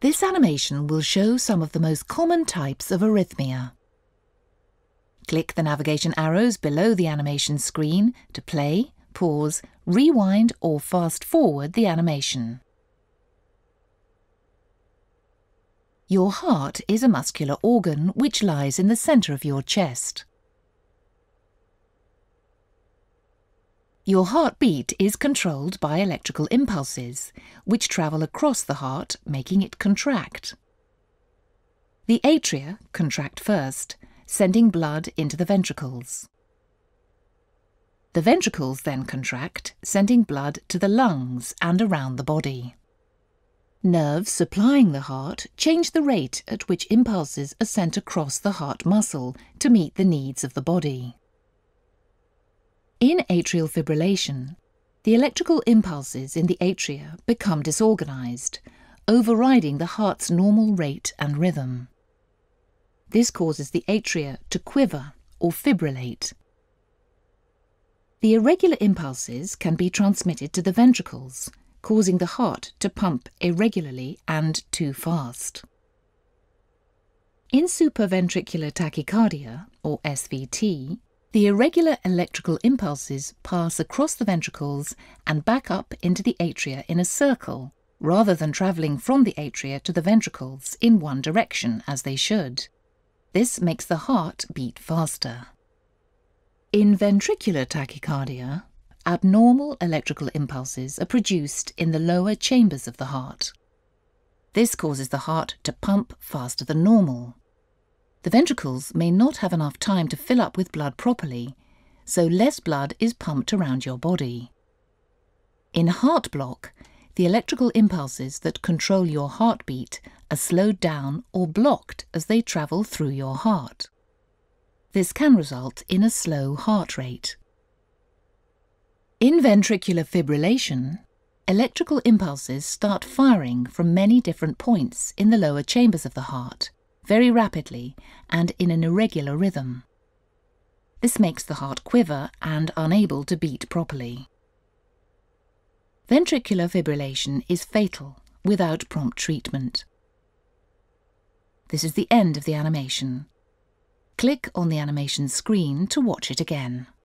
This animation will show some of the most common types of arrhythmia. Click the navigation arrows below the animation screen to play, pause, rewind or fast forward the animation. Your heart is a muscular organ which lies in the centre of your chest. Your heartbeat is controlled by electrical impulses, which travel across the heart, making it contract. The atria contract first, sending blood into the ventricles. The ventricles then contract, sending blood to the lungs and around the body. Nerves supplying the heart change the rate at which impulses are sent across the heart muscle to meet the needs of the body. In atrial fibrillation, the electrical impulses in the atria become disorganized, overriding the heart's normal rate and rhythm. This causes the atria to quiver or fibrillate. The irregular impulses can be transmitted to the ventricles, causing the heart to pump irregularly and too fast. In supraventricular tachycardia, or SVT, the irregular electrical impulses pass across the ventricles and back up into the atria in a circle, rather than travelling from the atria to the ventricles in one direction as they should. This makes the heart beat faster. In ventricular tachycardia, abnormal electrical impulses are produced in the lower chambers of the heart. This causes the heart to pump faster than normal. The ventricles may not have enough time to fill up with blood properly, so less blood is pumped around your body. In heart block, the electrical impulses that control your heartbeat are slowed down or blocked as they travel through your heart. This can result in a slow heart rate. In ventricular fibrillation, electrical impulses start firing from many different points in the lower chambers of the heart, very rapidly and in an irregular rhythm. This makes the heart quiver and unable to beat properly. Ventricular fibrillation is fatal without prompt treatment. This is the end of the animation. Click on the animation screen to watch it again.